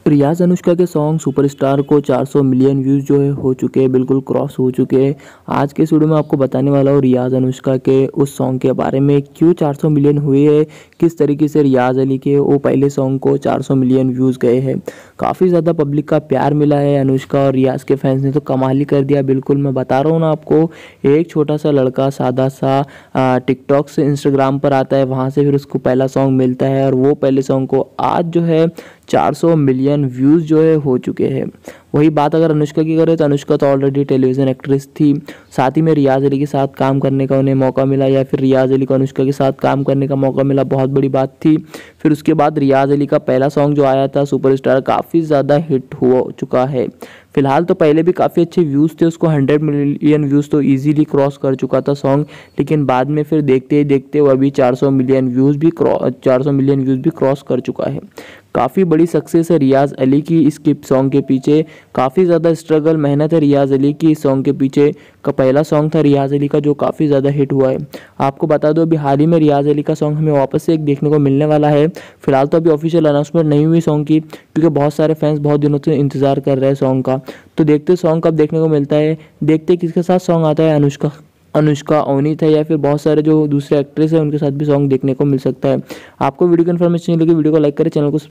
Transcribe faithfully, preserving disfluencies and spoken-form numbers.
रियाज़ अनुष्का के song superstar को चार सौ मिलियन व्यूज़ जो है हो चुके हैं, बिल्कुल क्रॉस हो चुके हैं। आज के इस वीडियो में आपको बताने वाला हूँ रियाज़ अनुष्का के उस सॉन्ग के बारे में, क्यों चार सौ मिलियन हुए हैं, किस तरीके से रियाज़ अली के वो पहले सॉन्ग को चार सौ मिलियन व्यूज़ गए हैं। काफ़ी ज़्यादा पब्लिक का प्यार मिला है अनुष्का और रियाज़ के फैंस ने तो कमाल ही कर दिया। बिल्कुल मैं बता रहा हूँ ना आपको, एक छोटा सा लड़का सादा सा टिकटॉक से इंस्टाग्राम पर आता है, वहाँ से फिर उसको पहला सॉन्ग मिलता है और वो पहले सॉन्ग को आज जो है चार सौ मिलियन व्यूज़ जो है हो चुके हैं। वही बात अगर अनुष्का की करें तो अनुष्का तो ऑलरेडी टेलीविज़न एक्ट्रेस थी, साथ ही में रियाज़ अली के साथ काम करने का उन्हें मौका मिला, या फिर रियाज़ अली को अनुष्का के साथ काम करने का मौका मिला, बहुत बड़ी बात थी। फिर उसके बाद रियाज़ अली का पहला सॉन्ग जो आया था सुपरस्टार, काफ़ी ज़्यादा हिट हो चुका है। फिलहाल तो पहले भी काफ़ी अच्छे व्यूज़ थे, उसको हंड्रेड मिलियन व्यूज़ तो इजीली क्रॉस कर चुका था सॉन्ग, लेकिन बाद में फिर देखते ही देखते वो अभी चार सौ मिलियन व्यूज़ भी क्रॉस चार सौ मिलियन व्यूज़ भी क्रॉस कर चुका है। काफ़ी बड़ी सक्सेस है रियाज़ अली की इसके सॉन्ग के पीछे, काफ़ी ज़्यादा स्ट्रगल मेहनत है रियाज़ अली की इस सॉन्ग के पीछे। का पहला सॉन्ग था रियाज़ अली का जो काफ़ी ज़्यादा हिट हुआ है। आपको बता दो अभी हाल ही में रियाज़ अली का सॉन्ग हमें वापस से एक देखने को मिलने वाला है। फिलहाल तो अभी ऑफिशियल अनाउंसमेंट नहीं हुई सॉन्ग की, क्योंकि बहुत सारे फैंस बहुत दिनों से इंतजार कर रहे हैं सॉन्ग का। तो देखते सॉन्ग कब देखने को मिलता है, देखते किसके साथ सॉन्ग आता है, अनुष्का अनुष्का अवनीत है या फिर बहुत सारे जो दूसरे एक्ट्रेस हैं उनके साथ भी सॉन्ग देखने को मिल सकता है। आपको वीडियो की इन्फॉर्मेशन लगी, वीडियो को लाइक करें, चैनल को